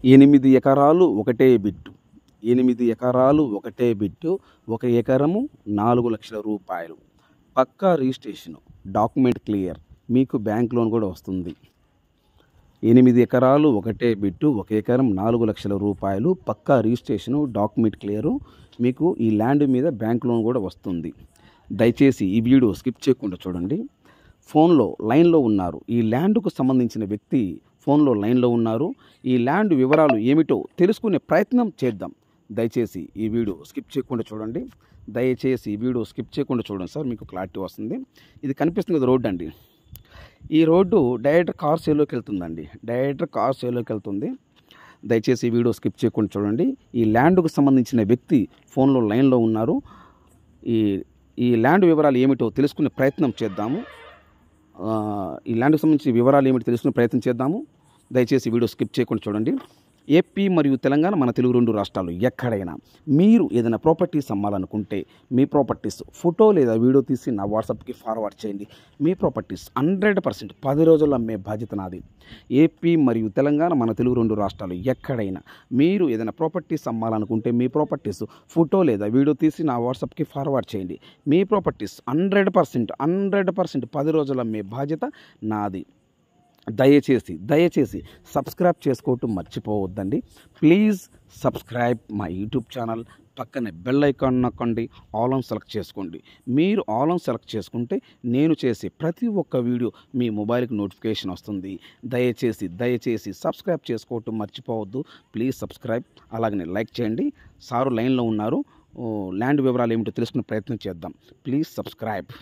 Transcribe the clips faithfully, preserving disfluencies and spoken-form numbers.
ఎనిమిది ఎకరాలు ఒకటే బిట్టు ఎనిమిది ఎకరాలు ఒకటే బిట్టు ఒక ఎకరము నాలుగు లక్షల రూపాయలు. పక్కా రిజిస్ట్రేషన్, డాక్యుమెంట్ క్లియర్, మీకు బ్యాంక్ లోన్ కూడా వస్తుంది. ఎనిమిది ఎకరాలు ఒకటే బిట్టు ఒక ఎకరం నాలుగు లక్షల రూపాయలు, పక్కా రిజిస్ట్రేషను, డాక్యుమెంట్ క్లియరు, మీకు ఈ ల్యాండ్ మీద బ్యాంక్ లోన్ కూడా వస్తుంది. దయచేసి ఈ వీడియో స్కిప్ చేయకుండా చూడండి. ఫోన్లో లైన్లో ఉన్నారు ఈ ల్యాండ్కు సంబంధించిన వ్యక్తి ఫోన్లో లైన్లో ఉన్నారు. ఈ ల్యాండ్ వివరాలు ఏమిటో తెలుసుకునే ప్రయత్నం చేద్దాం. దయచేసి ఈ వీడియో స్కిప్ చేయకుండా చూడండి. దయచేసి ఈ వీడియో స్కిప్ చేయకుండా చూడండి సార్, మీకు క్లారిటీ వస్తుంది. ఇది కనిపిస్తుంది కదా రోడ్డు అండి. ఈ రోడ్డు డైరెక్ట్ కార్ సేలోకి వెళ్తుందండి. డైరెక్ట్ కార్ సేలోకి వెళ్తుంది. దయచేసి ఈ వీడియో స్కిప్ చేయకుండా చూడండి. ఈ ల్యాండ్కు సంబంధించిన వ్యక్తి ఫోన్లో లైన్లో ఉన్నారు. ఈ ఈ ల్యాండ్ వివరాలు ఏమిటో తెలుసుకునే ప్రయత్నం చేద్దాము. ఈ ల్యాండ్కి సంబంధించిన వివరాలు ఏమిటి తెలుసుకునే ప్రయత్నం చేద్దాము. దయచేసి వీడియో స్కిప్ చేయకుండా చూడండి. ఏపీ మరియు తెలంగాణ మన తెలుగు రెండు రాష్ట్రాలు ఎక్కడైనా మీరు ఏదైనా ప్రాపర్టీస్ అమ్మాలనుకుంటే మీ ప్రాపర్టీస్ ఫోటో లేదా వీడియో తీసి నా వాట్సాప్కి ఫార్వర్డ్ చేయండి. మీ ప్రాపర్టీస్ హండ్రెడ్ పర్సెంట్ పది రోజుల్లో అమ్మే బాధ్యత నాది. ఏపీ మరియు తెలంగాణ మన తెలుగు రెండు రాష్ట్రాలు ఎక్కడైనా మీరు ఏదైనా ప్రాపర్టీస్ అమ్మాలనుకుంటే మీ ప్రాపర్టీస్ ఫోటో లేదా వీడియో తీసి నా వాట్సాప్కి ఫార్వర్డ్ చేయండి. మీ properties hundred percent hundred percent పది రోజుల్లో అమ్మే బాధ్యత నాది. దయచేసి దయచేసి సబ్స్క్రైబ్ చేసుకోవటం మర్చిపోవద్దండి. Please subscribe my YouTube channel. పక్కనే బెల్ ఐకాన్ నొక్కండి, ఆల్ ఆన్ సెలెక్ట్ చేసుకోండి. మీరు ఆల్ ఆన్ సెలెక్ట్ చేసుకుంటే నేను చేసే ప్రతి ఒక్క వీడియో మీ మొబైల్కి నోటిఫికేషన్ వస్తుంది. దయచేసి దయచేసి సబ్స్క్రైబ్ చేసుకోవటం మర్చిపోవద్దు. Please subscribe. అలాగనే లైక్ చేయండి. సారు లైన్లో ఉన్నారు. ల్యాండ్ వివరాలు ఏమిటో తెలుసుకునే ప్రయత్నం చేద్దాం. Please subscribe.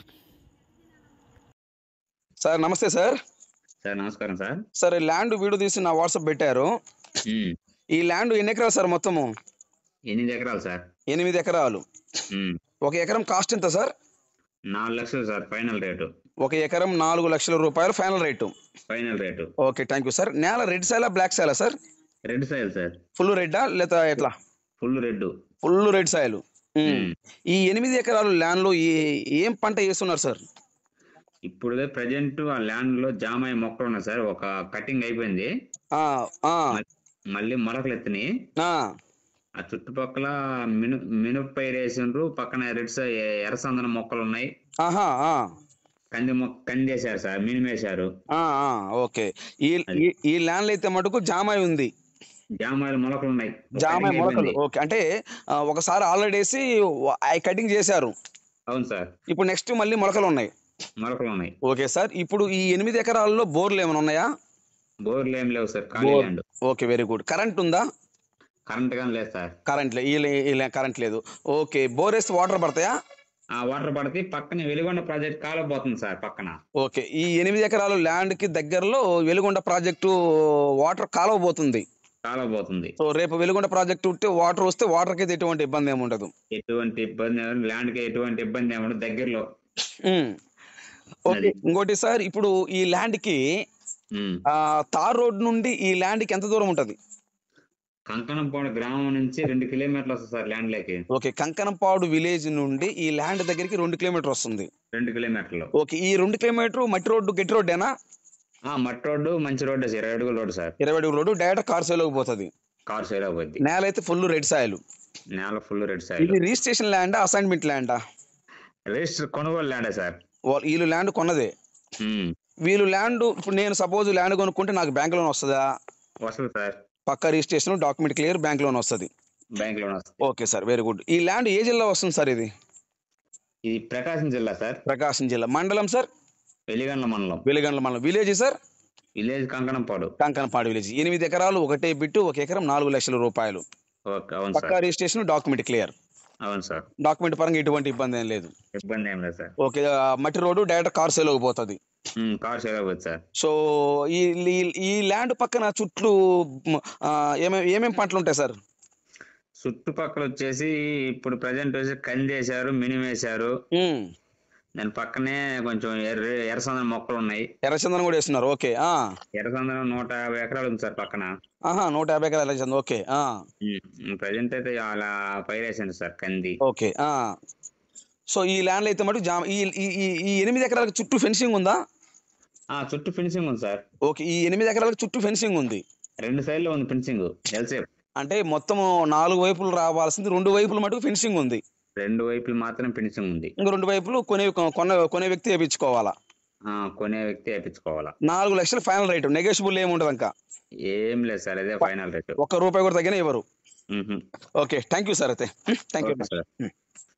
సార్ నమస్తే సార్. సార్ నమస్కారం సార్. సార్ ల్యాండ్ వీడియో తీసి నా వాట్సాప్ పెట్టారు. ఈ ల్యాండ్ ఎన్ని ఎకరాలు సార్? మొత్తము ఎనిమిది ఎకరాలు సార్. ఎనిమిది ఎకరాలు. ఒక ఎకరం కాస్ట్ ఎంత సార్? నాలుగు లక్షలు సార్ ఫైనల్ రేటు. ఒక ఎకరం నాలుగు లక్షల రూపాయలు final rate. Final rate. Okay, thank you sir. నేల రెడ్ సైలా బ్లాక్ సైలా sir? Red soil sir. Full రెడ్డా లేదా ఎట్లా? Full red. Full red soil. ఈ ఎనిమిది ఎకరాలు ల్యాండ్ లో ఏం పంట వేస్తున్నారు సార్? ఇప్పుడు ప్రజెంట్ ఆ ల్యాండ్ లో జామాయి మొక్కలు ఉన్నాయి సార్. ఒక కటింగ్ అయిపోయింది, మళ్ళీ మొలకలు ఎత్తినాయి. ఆ చుట్టుపక్కల మిను మినుపు పైరు వేసిండ్రు. పక్కన రెడ్ ఎర్రసందన మొక్కలు ఉన్నాయి. కంది మొక్క కంది వేసారు సార్, మినుము వేసారు. ఓకే, ఈ ఈ ల్యాండ్ అయితే మటుకు జామాయి ఉంది. జామాయిలు మొలకలు ఉన్నాయి. జామాయి మొలకలు. ఓకే, అంటే ఒకసారి ఆల్రెడీ వేసి కటింగ్ చేశారు. అవును సార్. ఇప్పుడు నెక్స్ట్ మళ్ళీ మొలకలు ఉన్నాయి. మొలకలు ఉన్నాయి. Okay sir. ఇప్పుడు ఈ ఎనిమిది ఎకరాల్లో బోర్లు ఏమైనా ఉన్నాయా? బోర్లు ఏం లేవు సార్, ఖాళీ land. Okay, very good. Current ఉందా? కరెంట్ గానీ లేదు సార్. కరెంట్ లేదు, కరెంట్ లేదు. ఓకే, బోర్ వేస్తే వాటర్ పడతాయా? ఆ వాటర్ పడితే పక్కన వెలుగొండ ప్రాజెక్ట్ కాలువ పోతుంది సార్ పక్కన. ఓకే, ఈ ఎనిమిది ఎకరాలు ల్యాండ్ కి దగ్గరలో వెలుగొండ ప్రాజెక్టు వాటర్ కాలువ పోతుంది. కాలువ పోతుంది. సో రేపు వెలుగొండ ప్రాజెక్టు ఉంటే వాటర్ వస్తే వాటర్ కి ఎటువంటి ఇబ్బంది ఏమి ఉండదు. ఎటువంటి ఇబ్బంది ల్యాండ్ కి ఎటువంటి ఇబ్బంది ఏమి ఉండదు, దగ్గరలో. ఓకే, ఇంకోటి సార్, ఇప్పుడు ఈ ల్యాండ్ కి తార్ రోడ్ నుండి ఈ ల్యాండ్ కి ఎంత దూరం ఉంటది? కంకణంపాడు గ్రామం నుంచి రెండు కిలోమీటర్లు వస్తుంది సార్ ల్యాండ్ లేకి. ఓకే, కంకణంపాడు విలేజ్ నుండి ఈ ల్యాండ్ దగ్గరికి రెండు కిలోమీటర్ వస్తుంది. రెండు కిలోమీటర్లు. ఓకే, ఈ రెండు కిలోమీటర్ మట్టి రోడ్డు గట్టి రోడ్డేనా? మట్టి రోడ్డు, మంచి రోడ్డు సార్. ఇరవై అడుగుల రోడ్డు సార్. ఇరవై అడుగుల రోడ్డు. డైరెక్ట్ కార్ సేలోకి పోతుంది. కార్ సేలోకి పోతుంది. నేల అయితే ఫుల్ రెడ్ సాయిల్. నేల ఫుల్ రెడ్ సాయిల్. ఇది రిజిస్ట్రేషన్ ల్యాండా అసైన్మెంట్ ల్యాండా? రిజిస్టర్ కొనుగోలు ల్యాండే సార్. వీళ్ళు ల్యాండ్ కొన్నదే. వీళ్ళు ల్యాండ్ ఇప్పుడు నేను సపోజ్ ల్యాండ్ కొనుక్కుంటే నాకు బ్యాంక్ లోన్ వస్తుందా? వస్తుంది సార్. పక్కా registration, document clear, bank loan వస్తుంది. బ్యాంక్ లోన్ వస్తుంది. Okay sir, very good. ఈ ల్యాండ్ ఏ జిల్లా వస్తుంది సార్? ఇది ఇది ప్రకాశం జిల్లా సార్. ప్రకాశం జిల్లా. మండలం సార్? వెలిగండ్ల మండలం. వెలిగండ్ల మండలం. Village sir? Village Kankanampadu. Kankanampadu village. ఎనిమిది ఎకరాలు ఒకటే బిట్టు ఒక ఎకరం నాలుగు లక్షల రూపాయలు. పక్కా రిజిస్ట్రేషన్, డాక్యుమెంట్ క్లియర్. అవును సార్. డాక్యుమెంట్ పరంగా ఎటువంటి ఇబ్బంది ఏం లేదు. ఇబ్బంది ఏం లేదు సార్. ఓకే, మట్టి రోడ్డు డైరెక్ట్ కార్ సేలోకి పోతుంది. కార్ సేలోకి పోతుంది సార్. సో ఈ ఈ ల్యాండ్ పక్కన చుట్టూ ఏమేమి ఏమేమి పంటలు ఉంటాయి సార్? చుట్టుపక్కల వచ్చేసి ఇప్పుడు ప్రజెంట్ వచ్చి కంది వేసారు, మినుము వేసారు. దాని పక్కనే కొంచెం ఎర్ర ఎర్రచందనం మొక్కలు ఉన్నాయి. ఎర్రచందనం కూడా వేస్తున్నారు. ఓకే, ఎర్రచందనం నూట యాభై ఎకరాలు ఉంది సార్ పక్కన. నూట యాభై ఎకరాలు ఎర్రచందనం. ఓకే, ప్రజెంట్ అయితే అలా పైరేసాను సార్ కంది. ఓకే, సో ఈ ల్యాండ్ అయితే మటు జామ ఈ ఎనిమిది ఎకరాలకు చుట్టూ ఫెన్సింగ్ ఉందా? చుట్టూ ఫెన్సింగ్ ఉంది సార్. ఓకే, ఈ ఎనిమిది ఎకరాలకు చుట్టూ ఫెన్సింగ్ ఉంది. రెండు సైడ్లో ఉంది ఫినిషింగ్ ఎల్సేప్. అంటే మొత్తం నాలుగు వైపులు రావాల్సింది రెండు వైపులు మటుకు ఫినిషింగ్ ఉంది. రెండు వైపులు మాత్రం ఫినిషింగ్ ఉంది. ఇంకా రెండు వైపులు కొనే కొన్న కొనే వ్యక్తి వేయించుకోవాలా? ఆ, కొనే వ్యక్తి వేయించుకోవాలా. నాలుగు లక్షలు ఫైనల్ రేటు, నెగోషియబుల్ ఏమి ఉండదు ఇంకా. ఏం లేదు సార్, అదే ఫైనల్ రేటు. ఒక్క రూపాయి కూడా తగ్గినా ఇవ్వరు. మ్మ్. Okay, thank you sir. అయితే థ్యాంక్ యూ ఓకే సార్.